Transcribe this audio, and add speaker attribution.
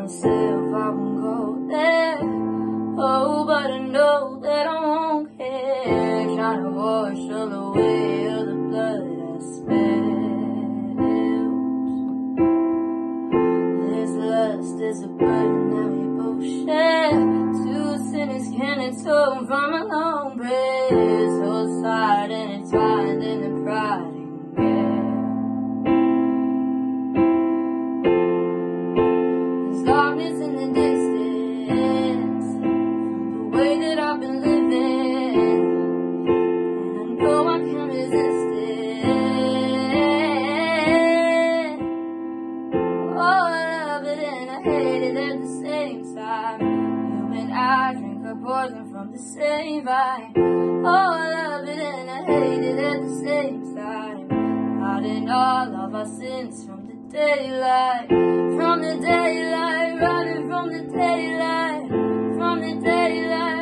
Speaker 1: myself, I won't go there. Oh, but I know that I won't care. Trying to wash all away all the blood I spilled. This lust is a burden that we both share. Two sinners can atone from a long prayer. So tired and entwined in the pride and care. There's darkness in the distance from the way that I've been living, and I know I can't resist it. Oh, I love it and I hate it at the same time. You and I drink our poison from the same vine. Oh, I love it and I hate it at the same time. Hiding all of our sins from the daylight, running from the daylight, from the daylight.